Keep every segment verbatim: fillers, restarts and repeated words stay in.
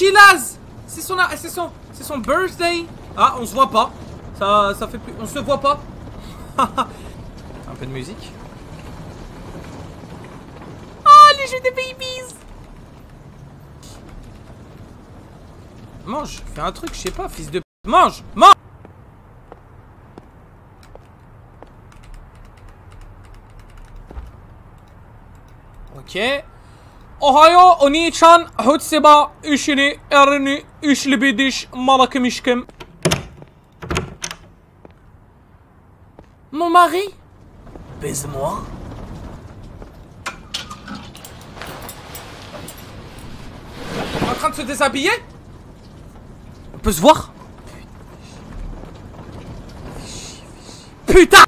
Chilaz. C'est son, c'est son, c'est son birthday. Ah, on se voit pas. Ça, ça fait plus, on se voit pas. Un peu de musique. Ah, les jeux des babies. Mange, fais un truc, je sais pas, fils de... Mange, mange. Ok. Ohayo, Oni-chan, Hotseba, Ushini, Erni, Ushlibidish, Malakimishkim. Mon mari? Baise-moi. En train de se déshabiller? On peut se voir? Putain!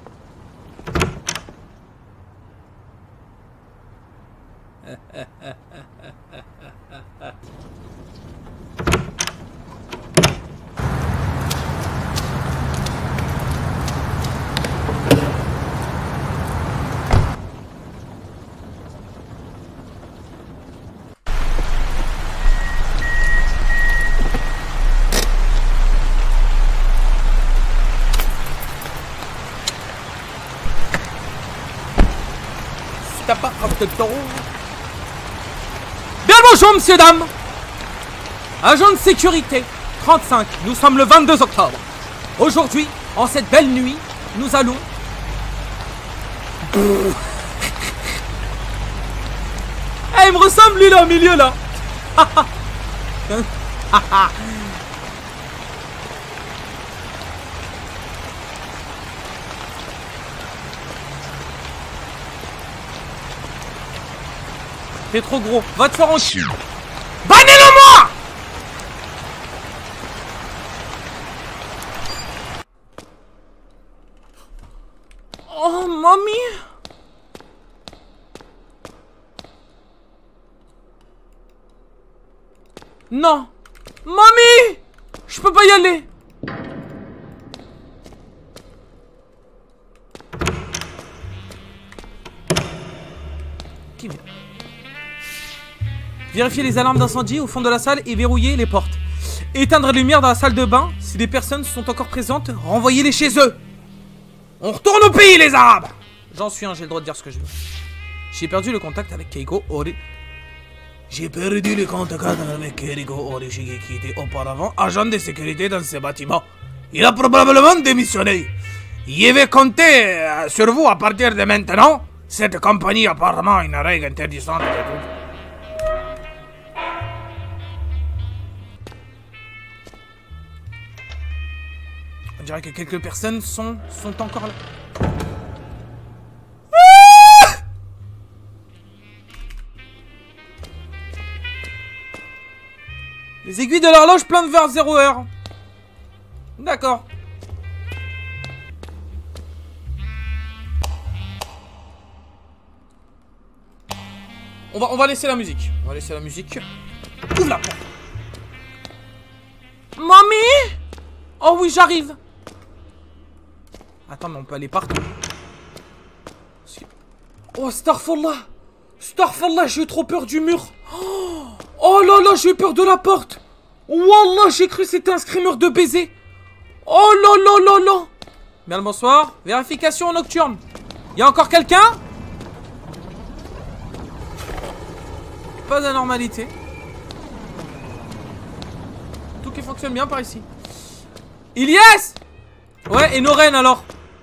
T'as pas de temps. Bien le bonjour, messieurs, dames. Agent de sécurité, trente-cinq. Nous sommes le vingt-deux octobre. Aujourd'hui, en cette belle nuit, nous allons... Eh, il me ressemble, lui, là, au milieu, là. T'es trop gros, va te faire en chien. Bannez-le-moi! Oh, mamie. Non. Mamie! Je peux pas y aller. Qui vient? Vérifier les alarmes d'incendie au fond de la salle et verrouiller les portes. Éteindre les lumières dans la salle de bain. Si des personnes sont encore présentes, renvoyez-les chez eux. On retourne au pays, les Arabes. J'en suis un, j'ai le droit de dire ce que je veux. J'ai perdu le contact avec Keiko Ori. J'ai perdu le contact avec Keiko Ori qui était auparavant agent de sécurité dans ce bâtiment. Il a probablement démissionné. Il avait compté sur vous à partir de maintenant. Cette compagnie apparemment a une règle interdisante de tout. On dirait que quelques personnes sont, sont encore là. Ah! Les aiguilles de l'horloge pointent vers zéro heure. D'accord. On va, on va laisser la musique. On va laisser la musique. Ouvre la porte. Mamie! Oh oui, j'arrive. Attends, mais on peut aller partout. Oh, Starfallah. Starfallah, j'ai eu trop peur du mur. Oh, oh là là, j'ai eu peur de la porte. Wallah, j'ai cru que c'était un screamer de baiser. Oh là là là là. Bien le bonsoir. Vérification nocturne. Y a encore quelqu'un? Pas d'anormalité. Tout qui fonctionne bien par ici. Ilyes! Ouais, et Noren alors?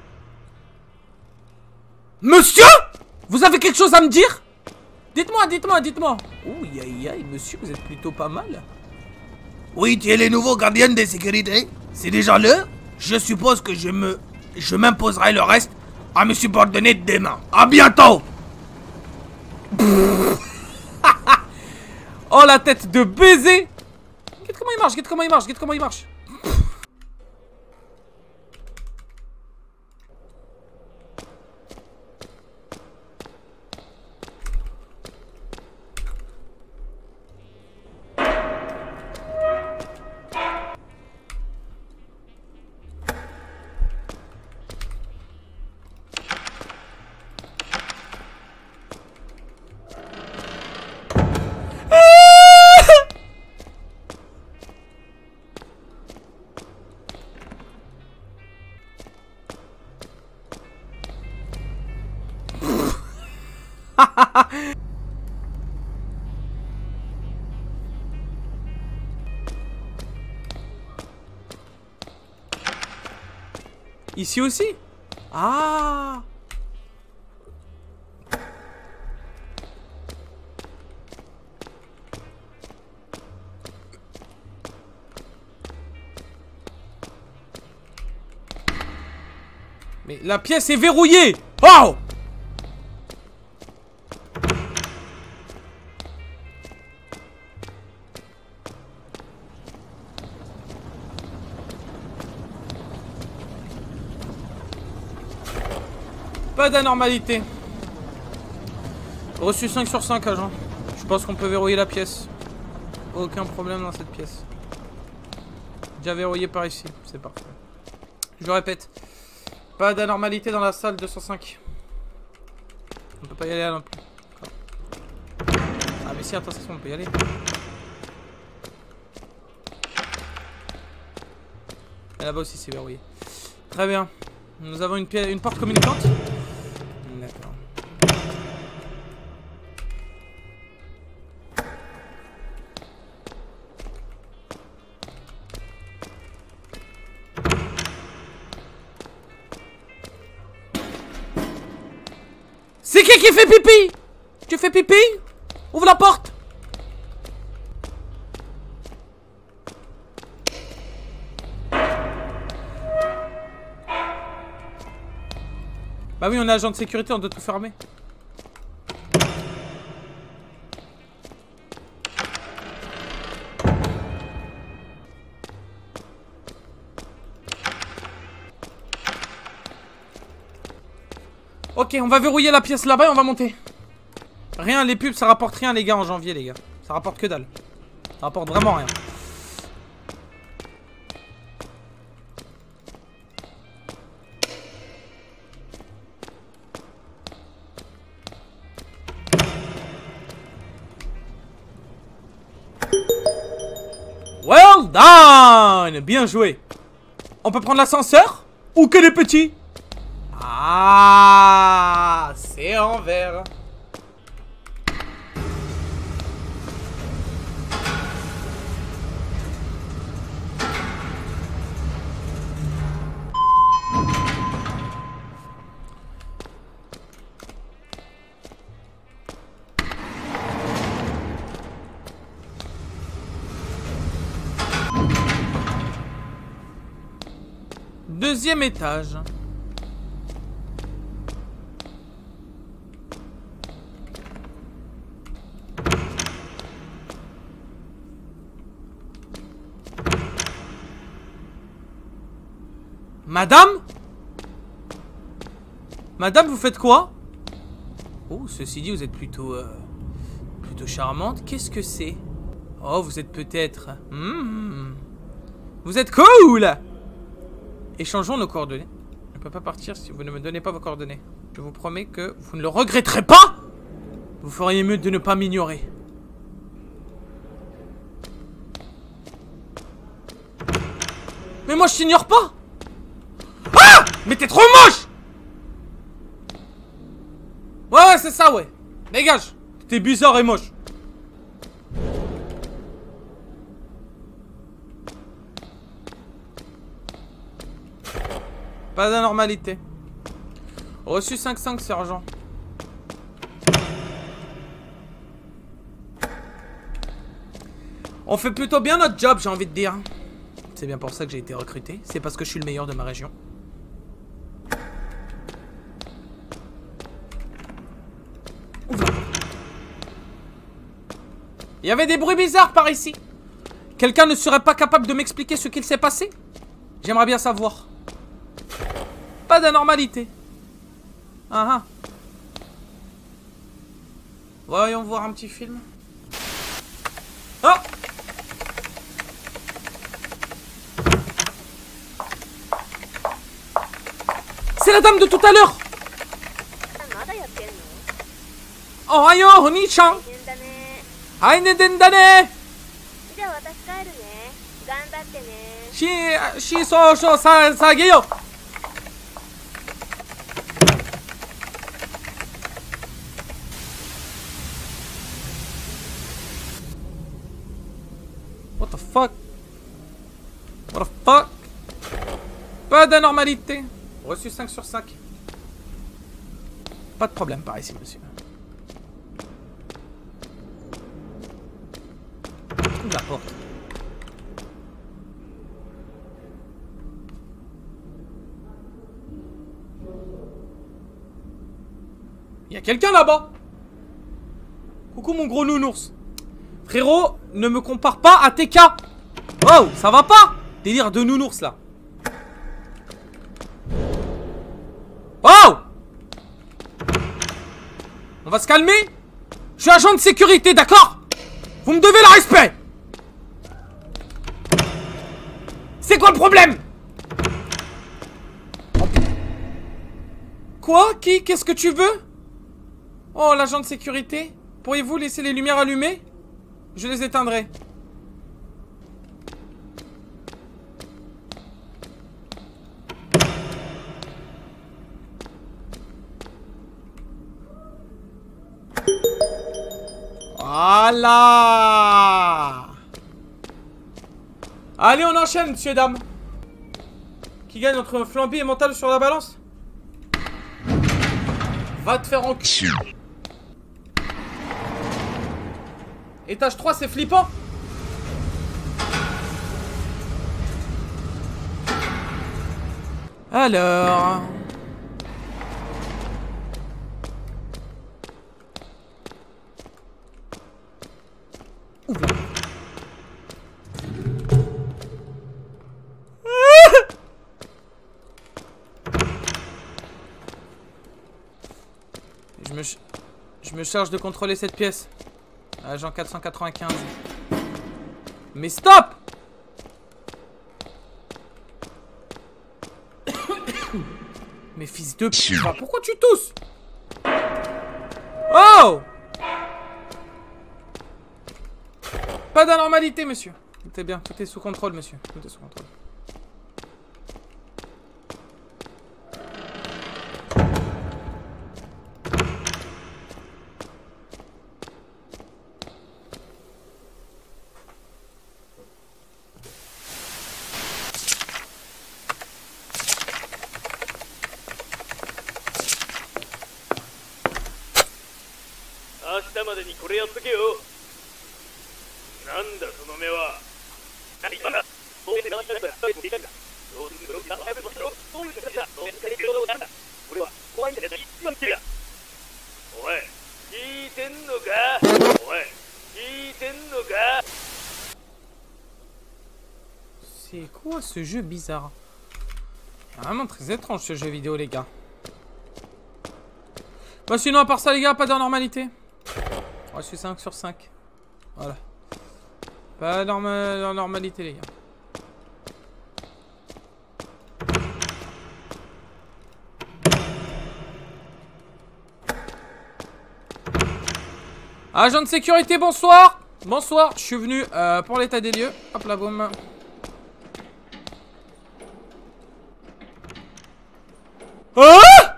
Monsieur? Vous avez quelque chose à me dire? Dites-moi, dites-moi, dites-moi. Ouh, aïe aïe, monsieur, vous êtes plutôt pas mal. Oui, tu es le nouveau gardien de sécurité. C'est déjà l'heure. Je suppose que je me... Je m'imposerai le reste à me subordonner demain. À bientôt. Oh, la tête de baiser. Regarde comment il marche, regarde comment il marche, regarde comment il marche. Ici aussi? Ah! Mais la pièce est verrouillée! Oh! Pas d'anormalité. Reçu cinq sur cinq, agent. Je pense qu'on peut verrouiller la pièce. Aucun problème dans cette pièce. Déjà verrouillé par ici, c'est parfait. Je répète. Pas d'anormalité dans la salle deux cent cinq. On peut pas y aller là non plus. Ah mais si, attention, on peut y aller. Et là-bas aussi c'est verrouillé. Très bien. Nous avons une, une porte communicante. D'accord. C'est qui qui fait pipi? Tu fais pipi? Ouvre la porte. Bah oui, on est agent de sécurité, on doit tout fermer. Ok, on va verrouiller la pièce là-bas et on va monter. Rien, les pubs, ça rapporte rien, les gars, en janvier, les gars. Ça rapporte que dalle. Ça rapporte vraiment rien. Well done! Bien joué. On peut prendre l'ascenseur? Ou que les petits? Ah, c'est en vert. Deuxième étage. Madame? Madame, vous faites quoi? Oh, ceci dit, vous êtes plutôt... Euh, plutôt charmante. Qu'est-ce que c'est? Oh, vous êtes peut-être... Hmm. Vous êtes cool! Échangeons nos coordonnées. Je ne peux pas partir si vous ne me donnez pas vos coordonnées. Je vous promets que vous ne le regretterez pas. Vous feriez mieux de ne pas m'ignorer. Mais moi je t'ignore pas. Ah! Mais t'es trop moche. Ouais ouais c'est ça ouais. Dégage. T'es bizarre et moche. Pas d'anormalité. Reçu cinq cinq, sergent. On fait plutôt bien notre job, j'ai envie de dire. C'est bien pour ça que j'ai été recruté. C'est parce que je suis le meilleur de ma région. Ouvre. Il y avait des bruits bizarres par ici. Quelqu'un ne serait pas capable de m'expliquer ce qu'il s'est passé? J'aimerais bien savoir. Pas d'anormalité. Ah ah. Voyons voir un petit film. Oh! C'est la dame de tout à l'heure! Oh ayo, Oni-chan! Hai ne dendane! Shi, shi so so sa sageyo! What the fuck? What the fuck? Pas d'anormalité. Reçu cinq sur cinq. Pas de problème par ici, monsieur. Ouvre la porte. Il y a quelqu'un là-bas. Coucou mon gros nounours. Frérot, ne me compare pas à T K. Oh, ça va pas? Délire de nounours là. Oh! On va se calmer. Je suis agent de sécurité, d'accord? Vous me devez le respect. C'est quoi le problème? Quoi? Qui? Qu'est-ce que tu veux? Oh, l'agent de sécurité. Pourriez-vous laisser les lumières allumées? Je les éteindrai. Voilà. Allez, on enchaîne, messieurs, dames. Qui gagne entre Flamby et Mental sur la balance? Va te faire enculer. Étage trois, c'est flippant. Alors... Ouvre. Je me, ch je me charge de contrôler cette pièce. Agent quatre cent quatre-vingt-quinze. Mais stop! Mais fils de p***, pourquoi tu tousses? Oh! Pas d'anormalité, monsieur. Tout est bien, tout est sous contrôle, monsieur. Tout est sous contrôle. C'est quoi ce jeu bizarre? Vraiment très étrange ce jeu vidéo, les gars. Bah sinon à part ça, les gars, pas d'anormalité. Oh, je suis cinq sur cinq. Voilà. Pas d'anormalité, les gars. Agent de sécurité, bonsoir. Bonsoir, je suis venu euh, pour l'état des lieux. Hop là, boum. Ah!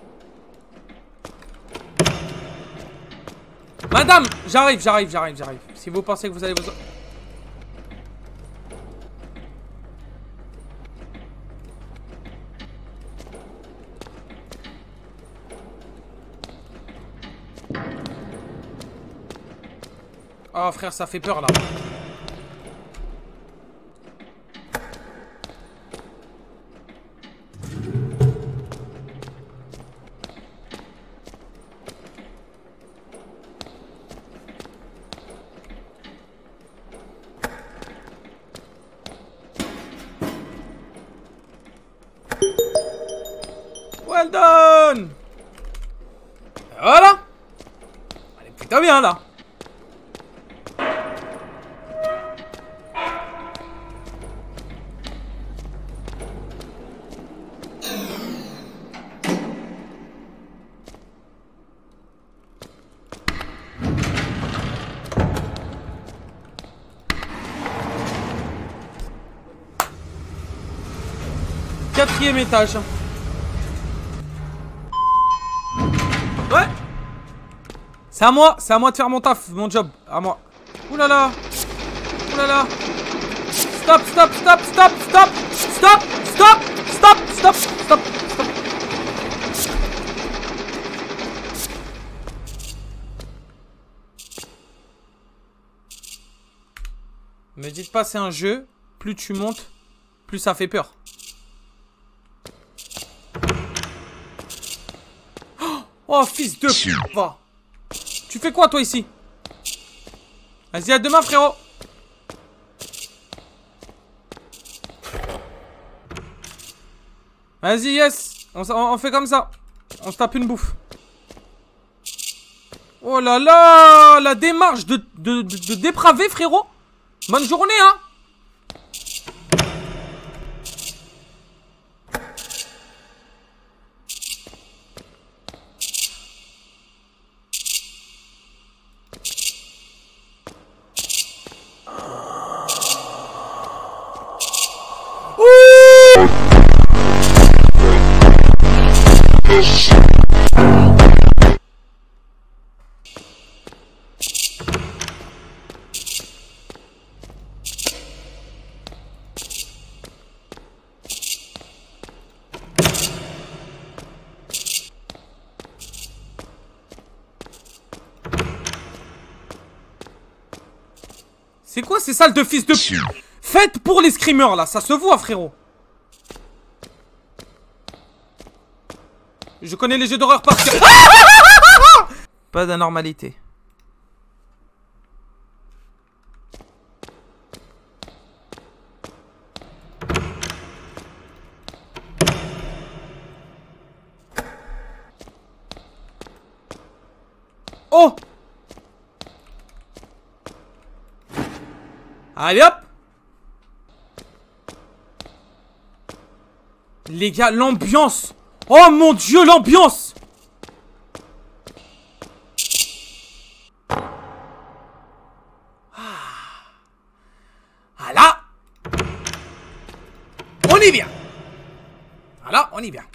Madame, j'arrive, j'arrive, j'arrive, j'arrive. Si vous pensez que vous allez vous... Oh frère, ça fait peur là. Well done. Voilà. Elle est plutôt bien là. Quatrième étage. Ouais. C'est à moi, c'est à moi de faire mon taf, mon job. À moi. Ouh là là. Oh là là. Stop, stop, stop, stop, stop, stop, stop, stop, stop, stop, stop. Me dites pas c'est un jeu, plus tu montes, plus ça fait peur. Oh fils de p***, va. Tu fais quoi toi ici? Vas-y, à demain frérot. Vas-y, yes. On, on fait comme ça. On se tape une bouffe. Oh là là, la démarche de, de, de, de dépravé frérot. Bonne journée hein. C'est quoi ces salles de fils de p***? Faites pour les screamers là, ça se voit frérot. Je connais les jeux d'horreur par cœur. Pas d'anormalité. Oh! Allez hop! Les gars, l'ambiance! Oh mon dieu, l'ambiance! Ah là! On y vient! Ah là, on y vient.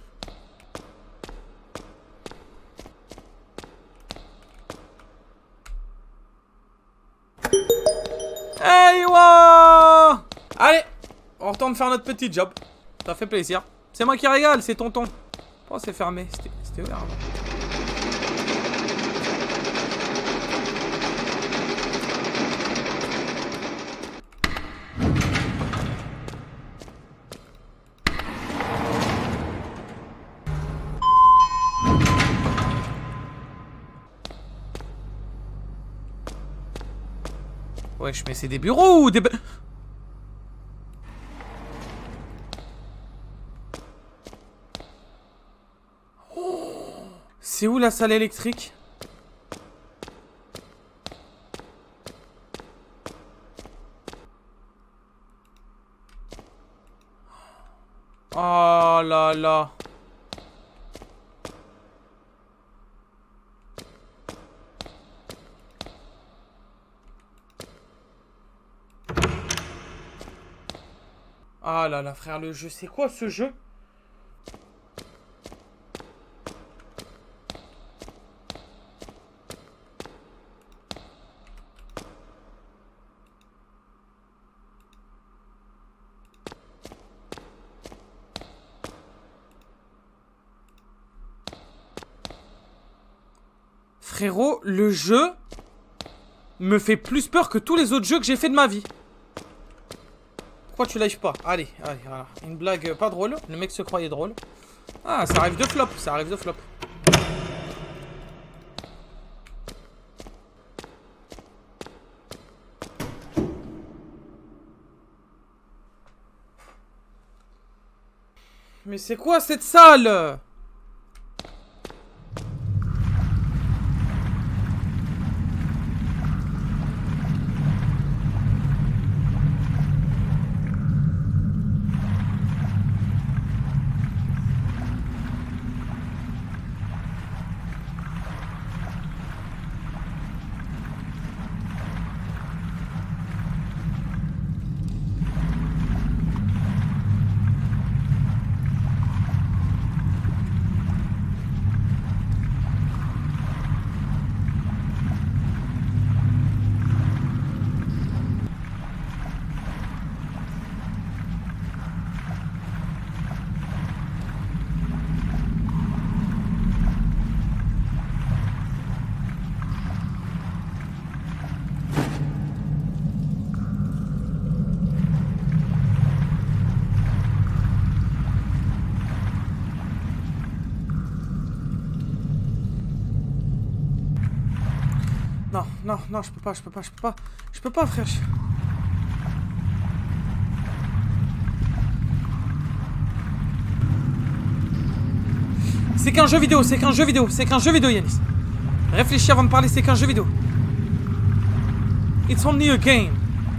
Hey wa! Allez, on retourne faire notre petit job. Ça fait plaisir. C'est moi qui régale, c'est tonton. Oh, c'est fermé. C'était ouvert avant. Wesh, mais c'est des bureaux ou des... Oh, c'est où la salle électrique? Oh là là. Ah là là frère, le jeu, c'est quoi ce jeu? Frérot, le jeu me fait plus peur que tous les autres jeux que j'ai fait de ma vie. Pourquoi tu lives pas? Allez, allez, voilà. Une blague pas drôle. Le mec se croyait drôle. Ah, ça arrive de flop, ça arrive de flop. Mais c'est quoi cette salle? Non, non, non, je peux pas, je peux pas, je peux pas. Je peux pas, frère. Je... C'est qu'un jeu vidéo, c'est qu'un jeu vidéo, c'est qu'un jeu vidéo, Yanis. Réfléchis avant de parler, c'est qu'un jeu vidéo. It's only a game.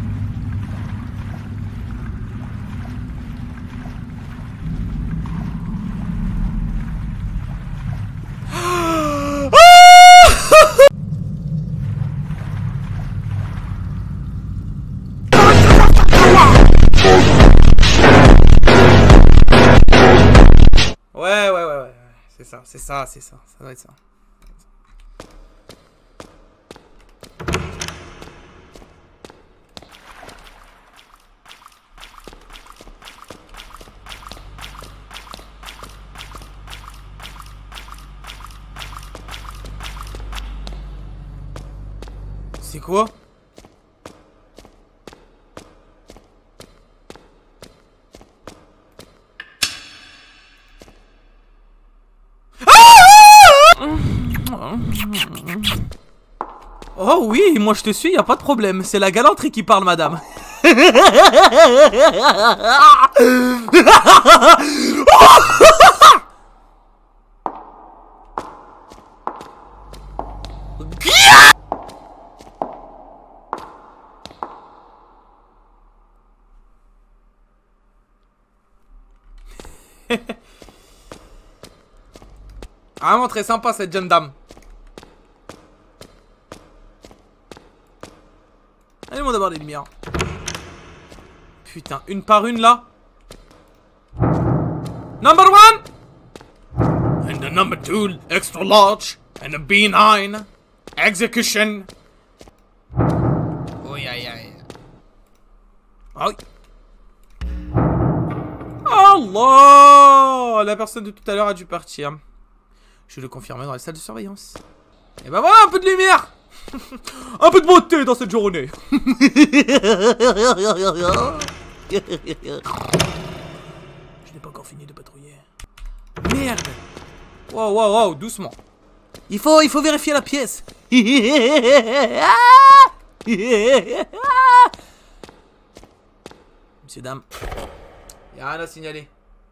Ouais, ouais, ouais, ouais. C'est ça, c'est ça, c'est ça. Ça doit être ça. C'est quoi? Oh oui, moi je te suis, y a pas de problème. C'est la galanterie qui parle, madame. Vraiment très sympa cette jeune dame. Allez-moi d'abord les lumières. Putain, une par une là. Number one. And the number two, extra large. And a B nine. Execution. Oui, aïe, aïe. Ah oui. Allah. La personne de tout à l'heure a dû partir. Je le confirme dans la salle de surveillance. Et bah voilà, un peu de lumière. Un peu de beauté dans cette journée. Je n'ai pas encore fini de patrouiller. Merde. Wow, wow, wow, doucement. Il faut, il faut vérifier la pièce. Monsieur, dame. Y'a rien à signaler.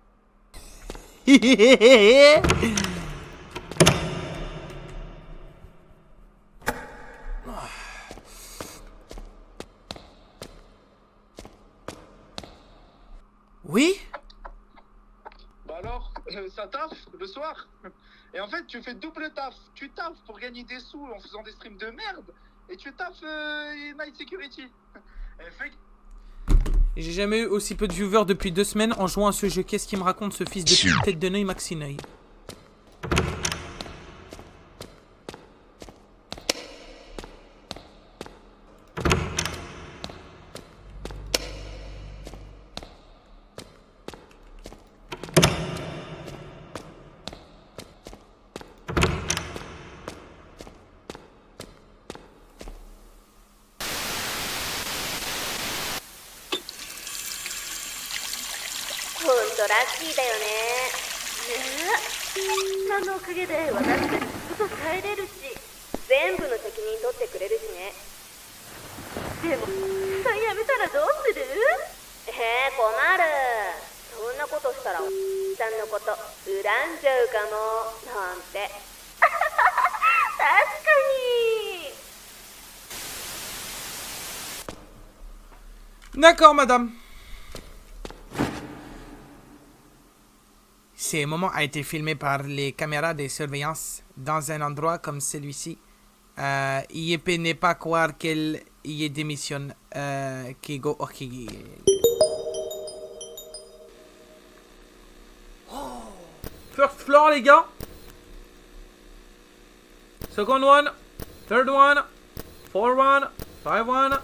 Oui? Bah alors, euh, ça taffe le soir. Et en fait, tu fais double taf. Tu taffes pour gagner des sous en faisant des streams de merde. Et tu taffes euh, Night Security. Et fait... J'ai jamais eu aussi peu de viewers depuis deux semaines en jouant à ce jeu. Qu'est-ce qu'il me raconte ce fils de pute tête de Neuil Maxineuil? D'accord, madame. Ces moments a été filmé par les caméras de surveillance dans un endroit comme celui-ci. Euh, I E P n'est pas croire qu'elle y démissionne. Euh, qui go, ok. Oh. First floor, les gars. Second one. Third one. Fourth one. Five one.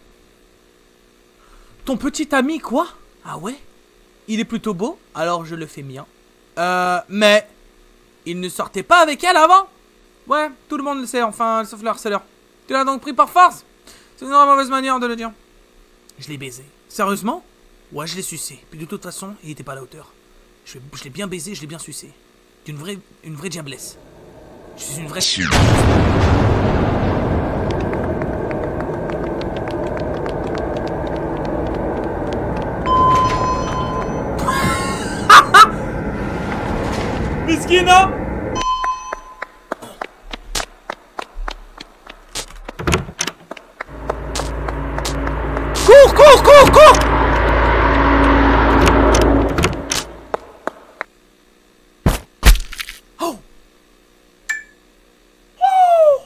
Ton petit ami, quoi? Ah ouais? Il est plutôt beau, alors je le fais mien. Euh, mais... il ne sortait pas avec elle avant? Ouais, tout le monde le sait, enfin, sauf le harceleur. Tu l'as donc pris par force? C'est une mauvaise manière de le dire. Je l'ai baisé. Sérieusement? Ouais, je l'ai sucé. Puis de toute façon, il était pas à la hauteur. Je, je l'ai bien baisé, je l'ai bien sucé. D'une vraie... une vraie diablesse. Je suis une vraie... Cours, cours, cours, cours! Oh! Oh!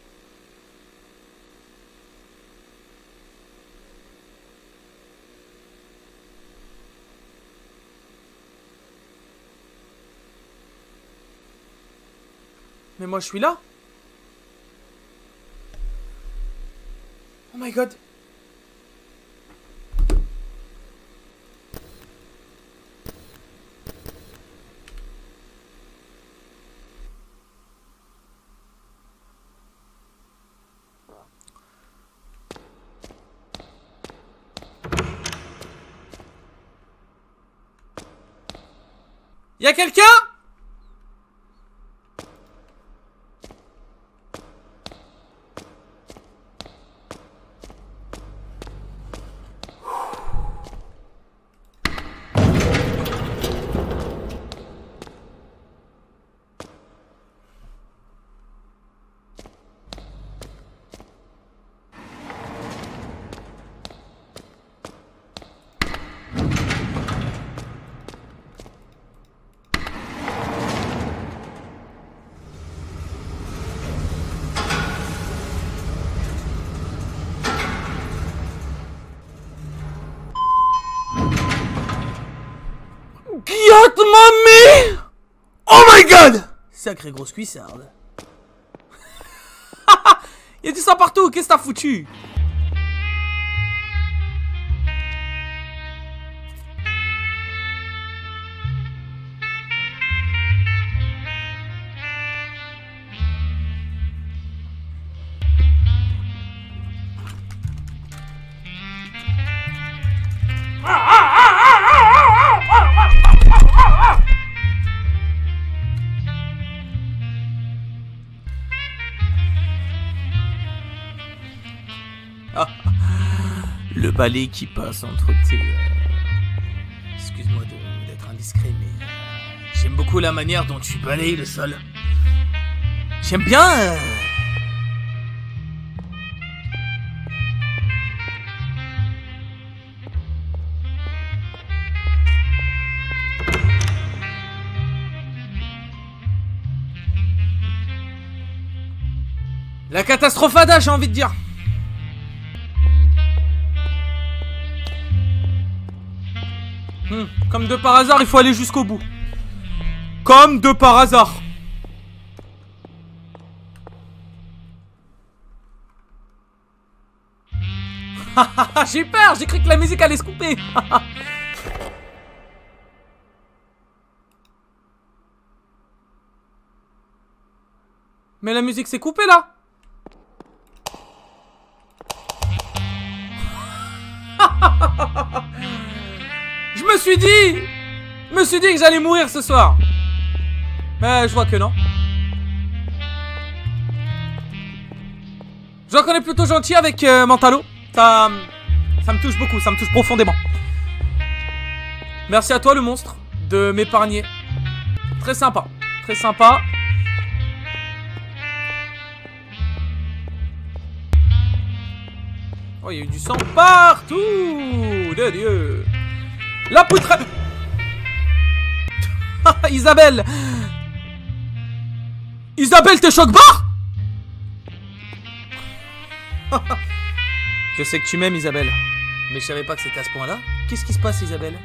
Mais moi je suis là. Oh my god. Y'a quelqu'un? Get mommy! Oh my god! Sacrée grosse cuissarde. Y'a du sang partout, qu'est-ce que t'as foutu? Le balai qui passe entre tes... Euh... Excuse-moi d'être indiscret, mais... Euh... J'aime beaucoup la manière dont tu balayes le sol. J'aime bien... Euh... La catastrophada, j'ai envie de dire. Hmm, comme de par hasard, il faut aller jusqu'au bout. Comme de par hasard. J'ai eu peur, j'ai cru que la musique allait se couper. Mais la musique s'est coupée là. Je me suis dit Je me suis dit que j'allais mourir ce soir. Mais je vois que non. Je vois qu'on est plutôt gentil avec euh, Mentalo. Ça, ça me touche beaucoup, ça me touche profondément. Merci à toi le monstre de m'épargner. Très sympa, très sympa. Oh, il y a eu du sang partout. De Dieu. La poutre. Isabelle. Isabelle, t'es choc-barre. Je sais que tu m'aimes, Isabelle. Mais je savais pas que c'était à ce point-là. Qu'est-ce qui se passe, Isabelle?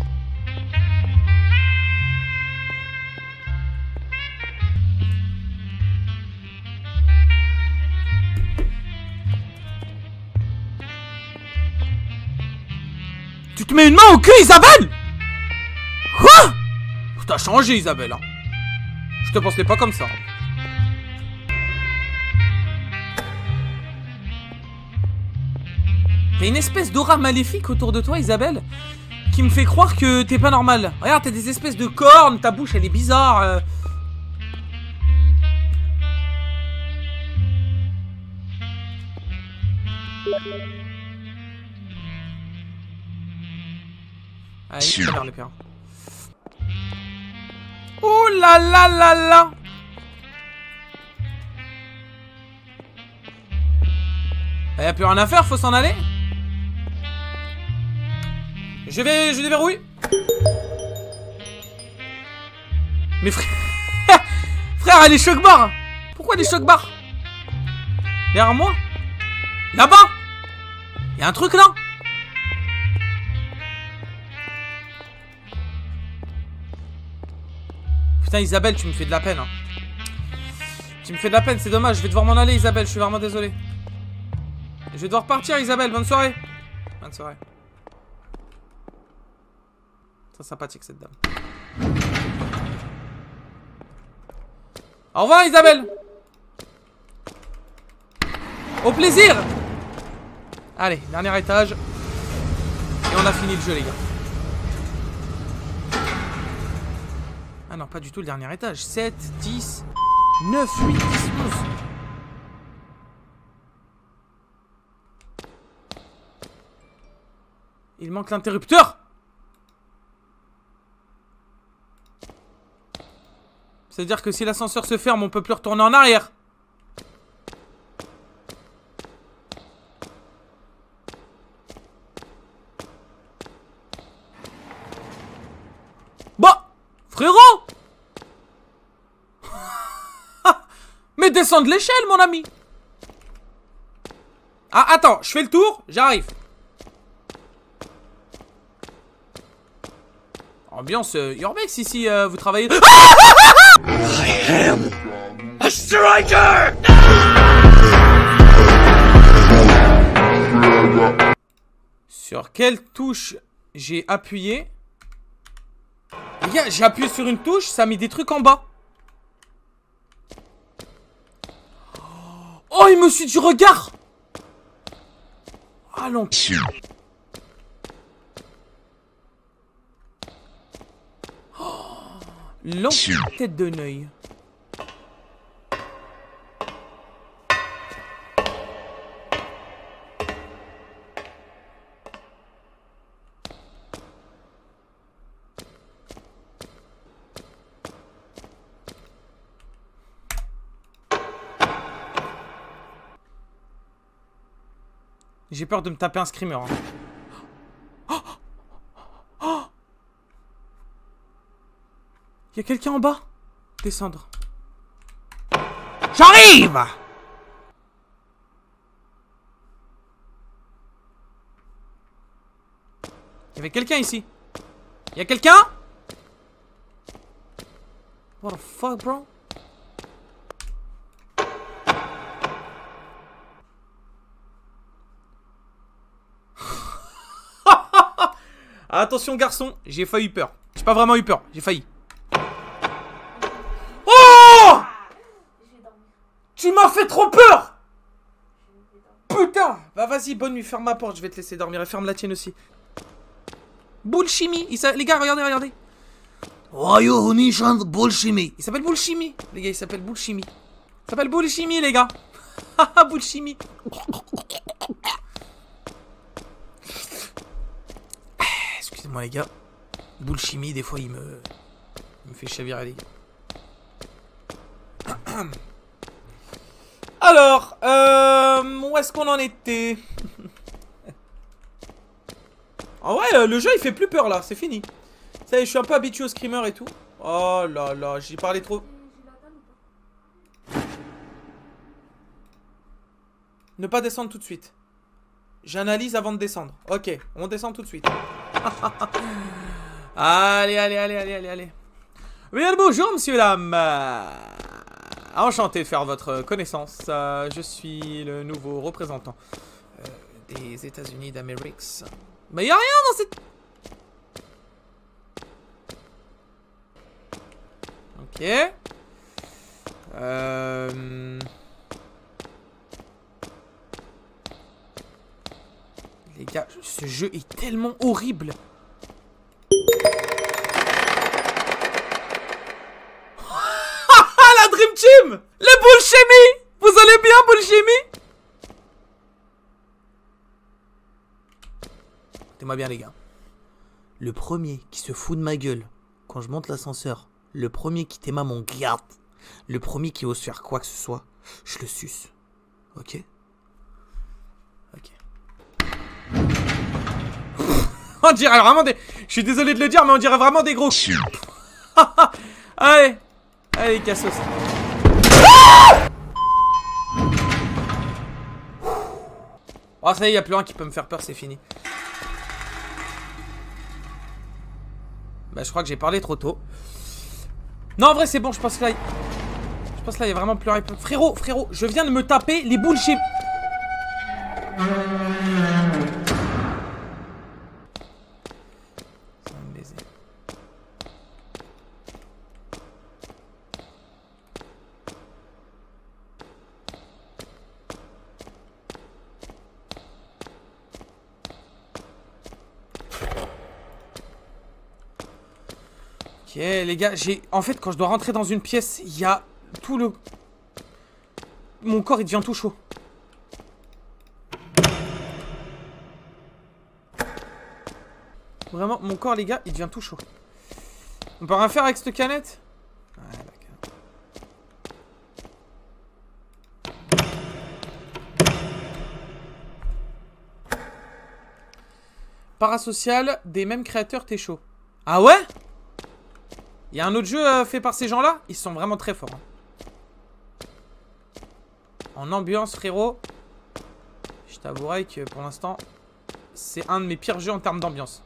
Tu te mets une main au cul, Isabelle? Quoi? T'as changé, Isabelle. Hein. Je te pensais pas comme ça. T'as une espèce d'aura maléfique autour de toi, Isabelle, qui me fait croire que t'es pas normal. Regarde, t'as des espèces de cornes, ta bouche elle est bizarre. Euh... Allez, c'est vers le père. Oh là là là là. Y'a plus rien à faire, faut s'en aller. Je vais... Je déverrouille. Mais frère... frère, elle est choc barre. Pourquoi elle est choc barre? Derrière moi? Là-bas! Y'a un truc là? Putain, Isabelle, tu me fais de la peine. Hein. Tu me fais de la peine, c'est dommage. Je vais devoir m'en aller, Isabelle. Je suis vraiment désolé. Je vais devoir partir, Isabelle. Bonne soirée. Bonne soirée. C'est sympathique, cette dame. Au revoir, Isabelle. Au plaisir. Allez, dernier étage. Et on a fini le jeu, les gars. Ah non, pas du tout le dernier étage. sept, dix, neuf, huit, dix, onze. Il manque l'interrupteur. C'est-à-dire que si l'ascenseur se ferme, on peut plus retourner en arrière. Bah, frérot. Mais descends de l'échelle, mon ami. Ah, attends, je fais le tour, j'arrive. Ambiance euh, urbex ici, euh, vous travaillez... I am a striker. Sur quelle touche j'ai appuyé? Les gars, j'ai appuyé sur une touche, ça a mis des trucs en bas. Oh, il me suit du regard. Ah non. Longue tête de neuil. J'ai peur de me taper un screamer. Hein. Oh oh, y a quelqu'un en bas? Descendre. J'arrive! Il y avait quelqu'un ici. Il y a quelqu'un? What the fuck, bro? Attention, garçon, j'ai failli eu peur. J'ai pas vraiment eu peur, j'ai failli. Oh! Tu m'as fait trop peur! Putain! Bah vas-y, bonne nuit, ferme ma porte, je vais te laisser dormir et ferme la tienne aussi. Bullshimi, il les gars, regardez, regardez. Oh, Bullshimi. Il s'appelle Bullshimi, les gars, il s'appelle Bullshimi. Il s'appelle Bullshimi, les gars. Haha, Bullshimi. Excusez-moi, les gars. Bullshimi, des fois, il me... il me fait chavirer, les gars. Alors, euh, où est-ce qu'on en était? Ah ouais, euh, le jeu, il fait plus peur, là. C'est fini. Ça y est, je suis un peu habitué au screamer et tout. Oh là là, j'ai parlé trop. Ne pas descendre tout de suite. J'analyse avant de descendre. Ok, on descend tout de suite. Allez, allez, allez, allez, allez, allez. Bien le bonjour, monsieur, dame. Euh, enchanté de faire votre connaissance. Euh, je suis le nouveau représentant euh, des États-Unis d'Amérique. Mais y a rien dans cette... Ok. Euh... Les gars, ce jeu est tellement horrible. La Dream Team! Les Bullshimi! Vous allez bien, Bullshimi? Écoutez-moi bien, les gars. Le premier qui se fout de ma gueule quand je monte l'ascenseur, le premier qui t'aima mon garde, le premier qui ose faire quoi que ce soit, je le suce. Ok? Ok. On dirait vraiment des... Je suis désolé de le dire, mais on dirait vraiment des gros... Allez. Allez, cassos. Oh, ça y est, y'a plus rien qui peut me faire peur, c'est fini. Bah, je crois que j'ai parlé trop tôt. Non, en vrai, c'est bon, je pense que là... Je pense que là, il y a vraiment plus rien. Frérot, frérot, je viens de me taper les bullshit. Ok les gars, j'ai... En fait quand je dois rentrer dans une pièce, il y a tout le... Mon corps il devient tout chaud. Vraiment, mon corps les gars, il devient tout chaud. On peut rien faire avec cette canette? Ouais, d'accord. Parasocial, des mêmes créateurs, t'es chaud. Ah ouais? Il y a un autre jeu euh, fait par ces gens-là? Ils sont vraiment très forts. Hein. En ambiance, frérot. Je t'avouerai que pour l'instant, c'est un de mes pires jeux en termes d'ambiance.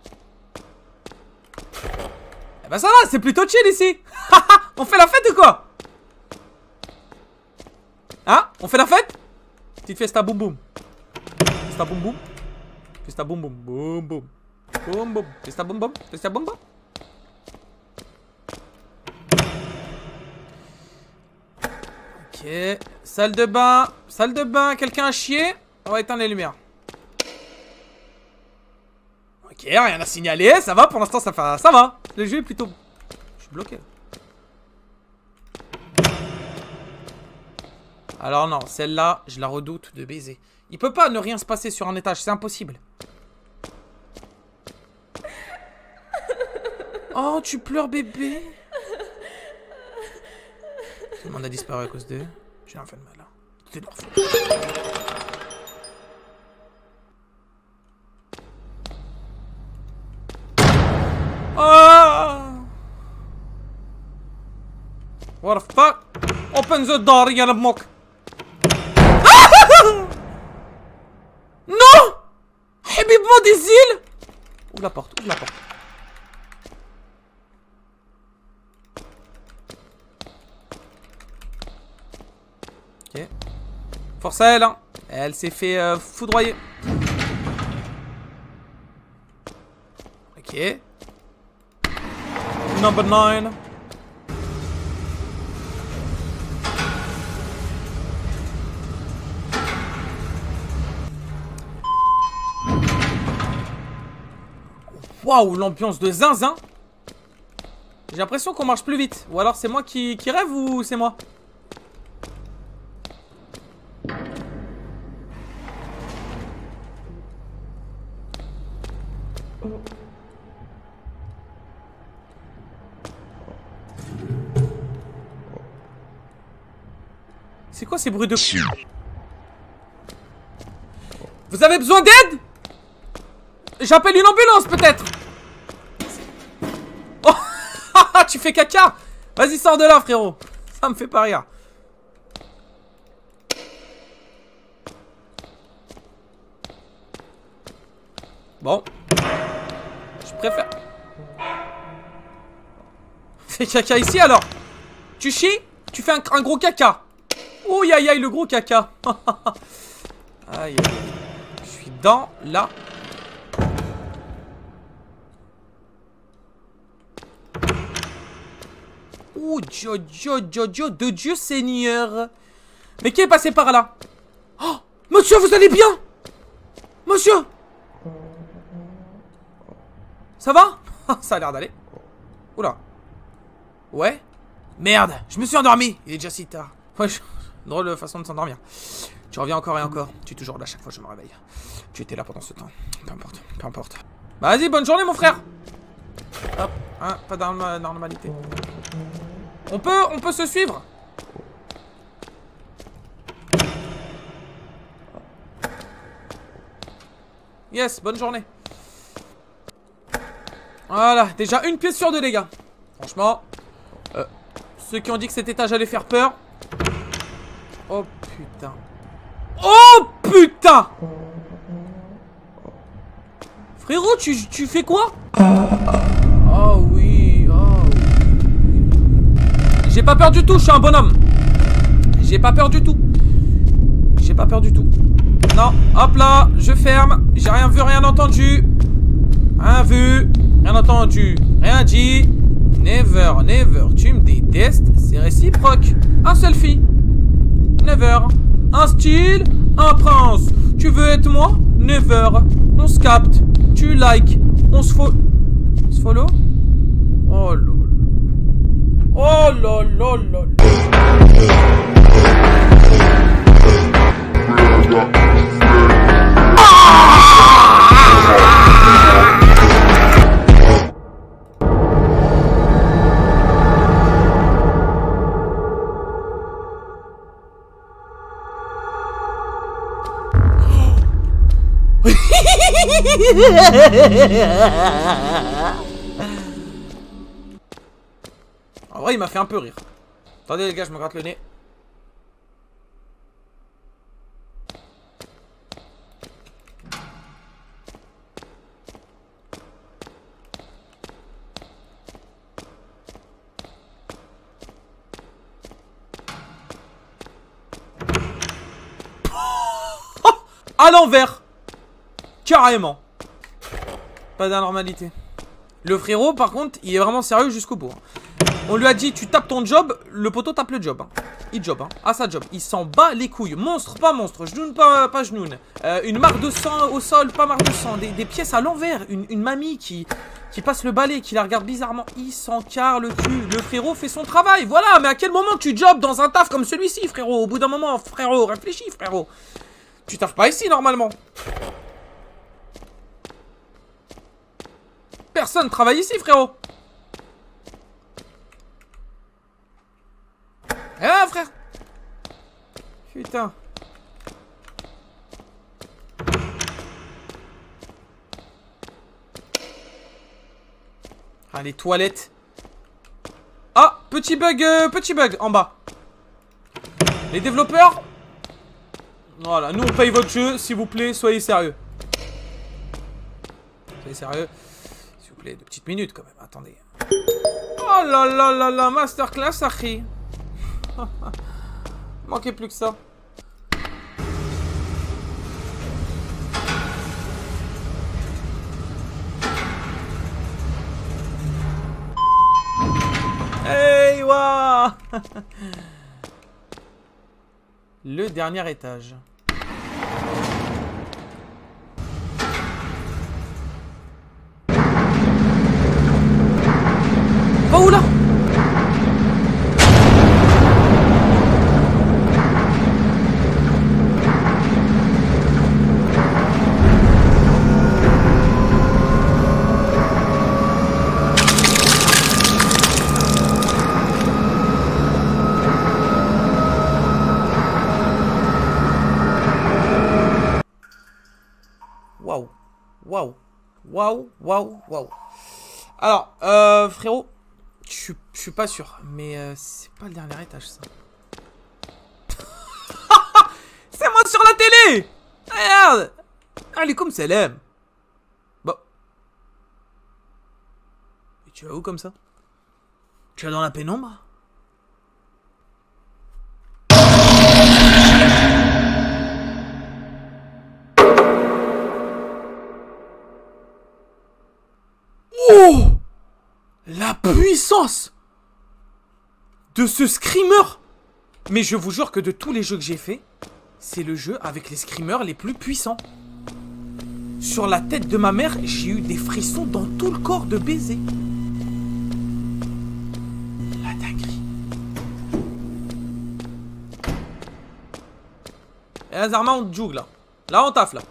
Eh ben ça va, c'est plutôt chill ici. On fait la fête ou quoi? Hein? On fait la fête? Petite fiesta boum boum. Fiesta boum boum. Fiesta boum boum. Boum boum. Boum boum. Fiesta boum boum. Fiesta boum boum. Ok, salle de bain, salle de bain, quelqu'un a chié? On va éteindre les lumières. Ok, rien à signaler, ça va, pour l'instant ça, fait... ça va. Le jeu est plutôt... Je suis bloqué. Alors non, celle-là, je la redoute de baiser. Il peut pas ne rien se passer sur un étage, c'est impossible. Oh, tu pleures bébé? Tout le monde a disparu à cause d'eux. J'ai un fait de mal là. C'est de leur faute. Oh! What the fuck? Open the door, يا لموك. Non! حبيب مو des îles. Ouvre la porte, ouvre la porte. Ok. Force à elle, hein. Elle s'est fait euh, foudroyer. Ok. Number nine. Waouh, l'ambiance de zinzin. J'ai l'impression qu'on marche plus vite. Ou alors c'est moi qui, qui rêve ou c'est moi? C'est quoi ces bruits de... Vous avez besoin d'aide? J'appelle une ambulance peut-être. Oh, tu fais caca. Vas-y, sors de là, frérot. Ça me fait pas rire. Bon. Je préfère. Fais caca ici alors. Tu chies? Tu fais un, un gros caca. Ouh, aïe aïe, le gros caca. Aïe aïe. Je suis dans la... Ouh, Dio, Dio, Dio, Dio, de Dieu Seigneur. Mais qui est passé par là? Oh, monsieur, vous allez bien? Monsieur? Ça va? Ça a l'air d'aller. Oula. Ouais? Merde, je me suis endormi. Il est déjà si tard. Ouais, je... drôle de façon de s'endormir. Tu reviens encore et encore. Tu es toujours là chaque fois que je me réveille. Tu étais là pendant ce temps. Peu importe, peu importe. Bah, vas-y, bonne journée, mon frère. Hop, hein, pas de normalité. On peut, on peut se suivre. Yes, bonne journée. Voilà, déjà une pièce sur deux, les gars. Franchement, euh, ceux qui ont dit que cet étage allait faire peur. Oh putain. Oh putain. Frérot, tu, tu fais quoi? Oh oui, oh oui. J'ai pas peur du tout, je suis un bonhomme. J'ai pas peur du tout. J'ai pas peur du tout. Non, hop là, je ferme. J'ai rien vu, rien entendu. Rien vu, rien entendu, rien dit. Never, never, tu me détestes, c'est réciproque. Un selfie. Never. Un style, un prince. Tu veux être moi? Never. On se capte. Tu like. On se follow. On se follow? Oh là là. Oh là là là là. En vrai, il m'a fait un peu rire. Attendez les gars, je me gratte le nez. À l'envers. Carrément. Pas d'anormalité. Le frérot, par contre, il est vraiment sérieux jusqu'au bout. On lui a dit, tu tapes ton job, le poteau tape le job. Il job, hein. Ah, ça job. Il s'en bat les couilles. Monstre, pas monstre. Genoune, pas, pas genoune. Euh, une marque de sang au sol, pas marque de sang. Des, des pièces à l'envers. Une, une mamie qui, qui passe le balai, qui la regarde bizarrement. Il s'en carre le cul. Le frérot fait son travail. Voilà, mais à quel moment tu jobs dans un taf comme celui-ci, frérot? Au bout d'un moment, frérot, réfléchis, frérot. Tu taffes pas ici, normalement. Personne travaille ici, frérot. Eh ben, frère. Putain. Ah, les toilettes. Ah, petit bug, euh, petit bug en bas. Les développeurs. Voilà, nous on paye votre jeu, s'il vous plaît, soyez sérieux. Soyez sérieux. S'il vous plaît, deux petites minutes quand même, attendez. Oh là là là là, masterclass, Akhi. Manquait plus que ça. Hey, wa. Le dernier étage. Va où là? Waouh, waouh, waouh, waouh, waouh. Alors, euh, frérot, je suis pas sûr, mais euh, c'est pas le dernier étage, ça. C'est moi sur la télé. Regarde. Allez, comme ça l'aime. Bon. Et tu vas où comme ça? Tu vas dans la pénombre? Oh! La puissance de ce screamer! Mais je vous jure que de tous les jeux que j'ai fait, c'est le jeu avec les screamers les plus puissants. Sur la tête de ma mère, j'ai eu des frissons dans tout le corps de baiser. La dinguerie. Et là, Zarma, on joue là. Là, on taffe là.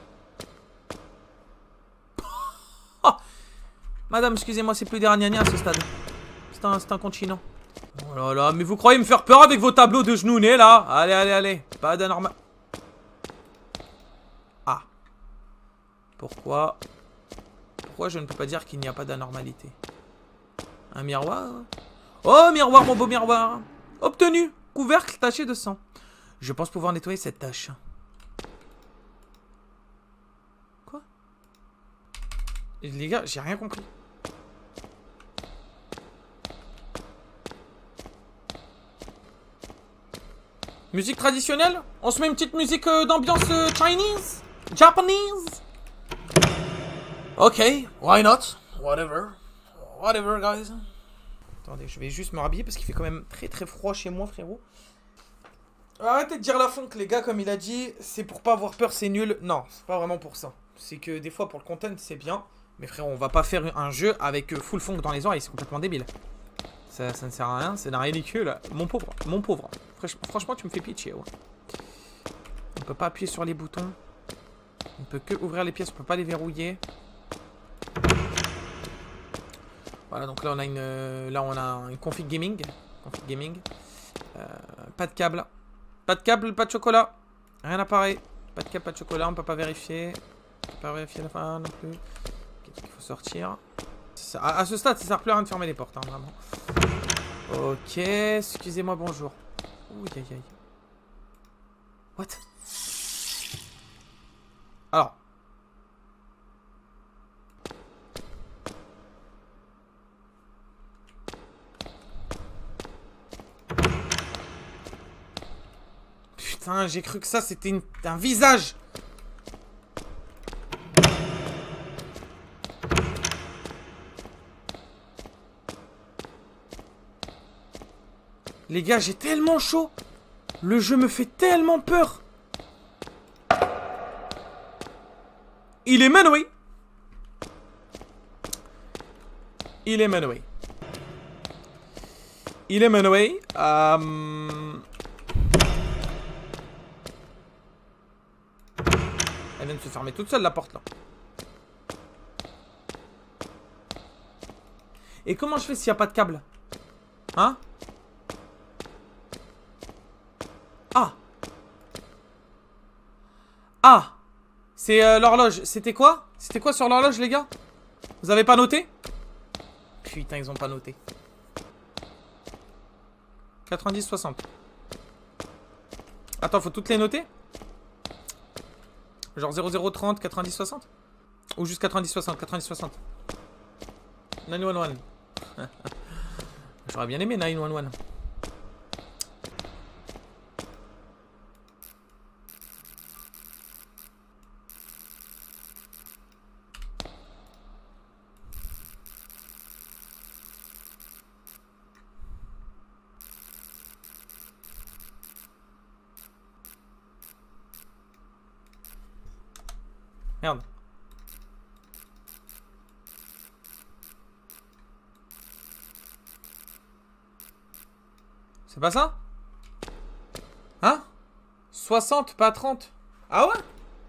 Madame, excusez-moi, c'est plus des ragnagnas à ce stade. C'est un, c'est un continent. Oh là là, mais vous croyez me faire peur avec vos tableaux de genounets là? Allez, allez, allez. Pas d'anormal. Ah. Pourquoi? fois, je ne peux pas dire qu'il n'y a pas d'anormalité. Un miroir. Oh, miroir, mon beau miroir. Obtenu. Couvercle taché de sang. Je pense pouvoir nettoyer cette tache. Quoi? Les gars, j'ai rien compris. Musique traditionnelle? On se met une petite musique euh, d'ambiance euh, Chinese? Japanese? Ok, why not? Whatever. Whatever, guys. Attendez, je vais juste me rhabiller parce qu'il fait quand même très très froid chez moi, frérot. Arrêtez de dire la funk, les gars, comme il a dit. C'est pour pas avoir peur, c'est nul. Non, c'est pas vraiment pour ça. C'est que des fois, pour le content, c'est bien. Mais frérot, on va pas faire un jeu avec full funk dans les oreilles, c'est complètement débile. Ça, ça ne sert à rien, c'est d'un ridicule. Mon pauvre, mon pauvre. Franchement, tu me fais pitié, ouais. On peut pas appuyer sur les boutons. On peut que ouvrir les pièces, on peut pas les verrouiller. Voilà, donc là on a une, là on a une config gaming, config gaming. Euh, pas de câble, pas de câble, pas de chocolat, rien n'apparaît. Pas de câble, pas de chocolat, on peut pas vérifier, on peut pas vérifier la fin non plus. Okay, il faut sortir. Ça, à, à ce stade, ça sert plus à rien de fermer les portes, hein, vraiment. Ok, excusez-moi, bonjour. Ouh, aïe aïe. What? Alors. Putain, j'ai cru que ça c'était une... un visage. Les gars, j'ai tellement chaud. Le jeu me fait tellement peur. Il est manoué. Il est manoué. Il est manoué. Euh... Elle vient de se fermer toute seule la porte là. Et comment je fais s'il n'y a pas de câble? Hein? Ah. Ah. C'est euh, l'horloge. C'était quoi? C'était quoi sur l'horloge, les gars? Vous avez pas noté? Putain, ils ont pas noté. quatre-vingt-dix soixante. Attends, faut toutes les noter? Genre zéro zéro trente, quatre-vingt-dix soixante? Ou juste quatre-vingt-dix soixante, quatre-vingt-dix soixante. neuf un un. J'aurais bien aimé neuf un un. Merde. C'est pas ça? Hein? soixante, pas trente. Ah ouais?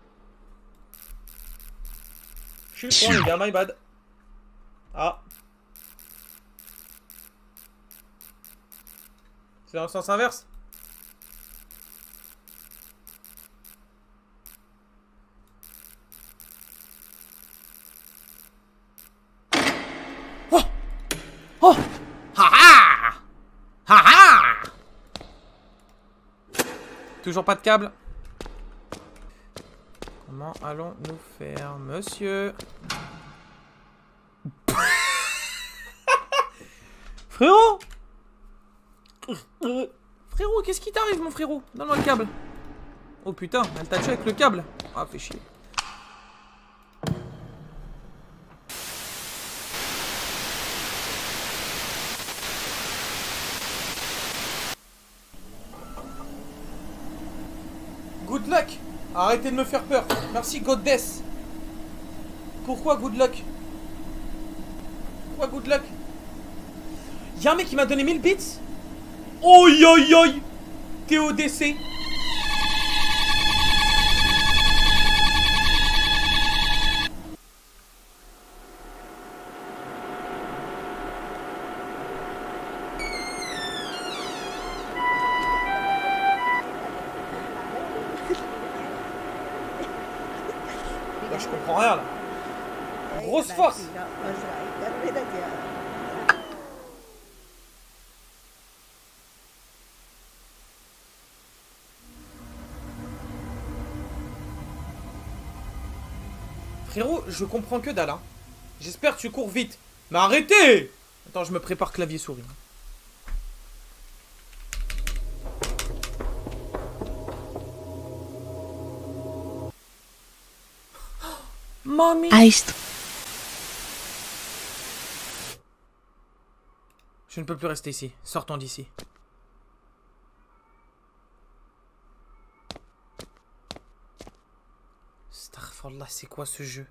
Je suis le con, les gars, my bad. Ah. C'est dans le sens inverse? Oh! Oh! Ha ha! Ha ha! Toujours pas de câble. Comment allons-nous faire, monsieur? Frérot! Frérot, qu'est-ce qui t'arrive, mon frérot? Donne-moi le câble. Oh putain, elle t'a tué avec le câble. Ah, fais chier. Good luck. Arrêtez de me faire peur. Merci, Goddess. Pourquoi good luck? Pourquoi good luck? Y'a un mec qui m'a donné mille bits. Oi oi oi. T O D C. Là, je comprends rien là. Grosse force. Frérot, je comprends que dalle. Hein. J'espère que tu cours vite. Mais arrêtez! Attends, je me prépare clavier souris. Mommy. Iced. Je ne peux plus rester ici. Sortons d'ici. Astaghfirullah, c'est quoi ce jeu?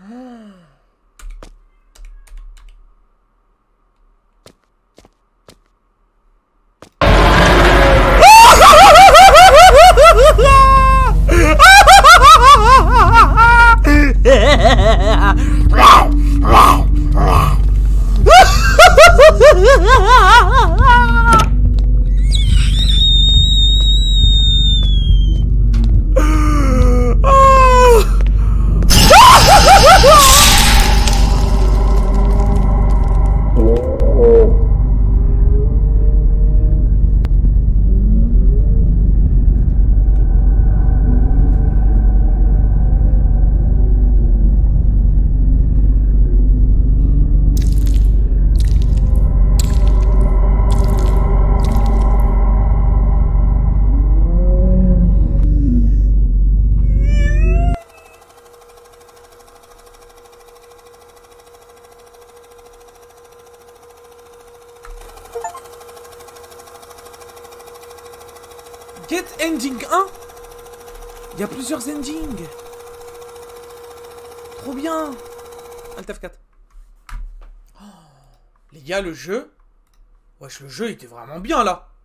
Get ending un. Il y a plusieurs endings. Trop bien. Alt F quatre. Oh, les gars, le jeu. Wesh, le jeu était vraiment bien là.